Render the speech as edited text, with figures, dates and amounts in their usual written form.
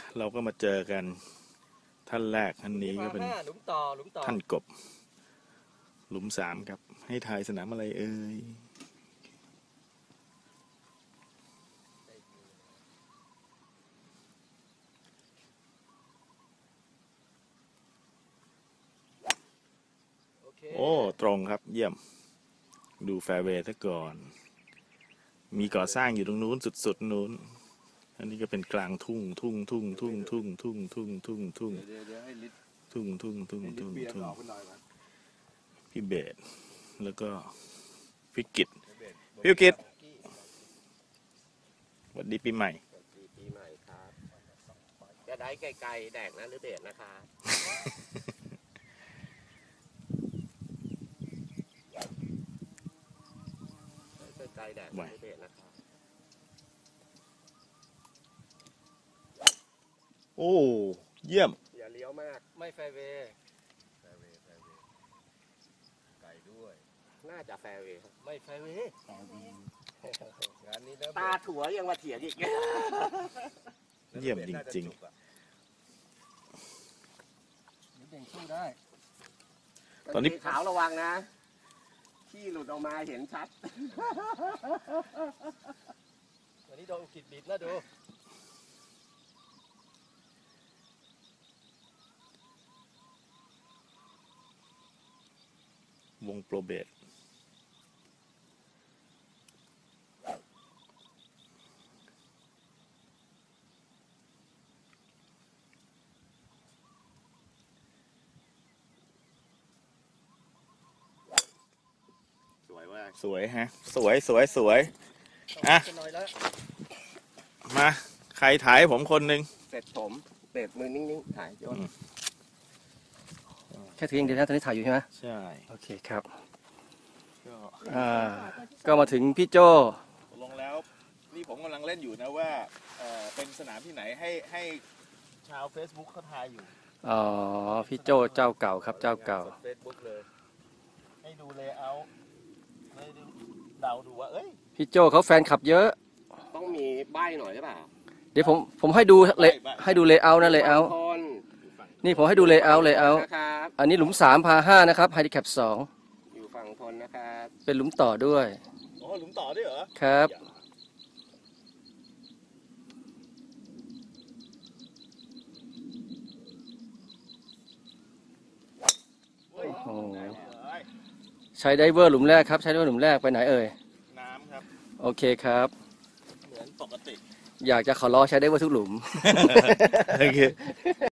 เราก็มาเจอกันท่านแรกท่านนี้ก็เป็นหลุมต่อท่านกบหลุมสามครับให้ทายสนามอะไรเอ่ยโอ้ตรงครับเยี่ยมดูแฟร์เวย์ซะก่อนมีก่อสร้างอยู่ตรงนู้นสุดๆนู้นอันนี้ก็เป็นกลางทุ่งทุ่งพี่เบสแล้วก็พี่กิตพี่กิตสวัสดีปีใหม่ปีใหม่ครับจะได้ไกลๆแดกนะหรือเบสนะคะไกลๆแดกหรือเบสนะคะโอ้เยี่ยมอย่าเลี้ยวมากไม่แฟร์เวย์ไกลด้วยน่าจะแฟร์เวย์ไม่แฟร์เวย์งานนี้ตาถั่วยังมาเถียงอีกเยี่ยมจริงๆเด่งสู้ได้ตอนนี้ขาวระวังนะขี้หลุดออกมาเห็นชัดวันนี้โดนกิดบิดนะดูวงโปรเบสสวยฮะสวยอ่ะมาใครถ่ายผมคนหนึ่งเสร็จผมเบ็ดมือนิ่งๆถ่ายยนแค่ถืออย่างเดียวนะตอนนี้ถ่ายอยู่ใช่ไหมใช่โอเคครับก็มาถึงพี่โจลงแล้วนี่ผมกำลังเล่นอยู่นะว่าเป็นสนามที่ไหนให้ชาว Facebook เขาทายอยู่อ๋อพี่โจเจ้าเก่าครับเจ้าเก่า Facebook เลยให้ดูเลเยอร์ให้เดาดูว่าเอ้ยพี่โจเขาแฟนคลับเยอะต้องมีใบหน่อยหรือเปล่าเดี๋ยวผมให้ดูเลเยอร์นะเลเยอร์นี่ผมให้ดูเลเยอร์อันนี้หลุม3 พา 5นะครับไฮดิแคป2 อยู่ฝั่งทนนะครับเป็นหลุมต่อด้วยอ๋อหลุมต่อด้วยเหรอครับใช้ไดเวอร์หลุมแรกครับใช้ไดเวอร์หลุมแรกไปไหนเอ่ยน้ำครับโอเคครับเหมือนปกติอยากจะขอร้องใช้ไดเวอร์ทุกหลุมโอเค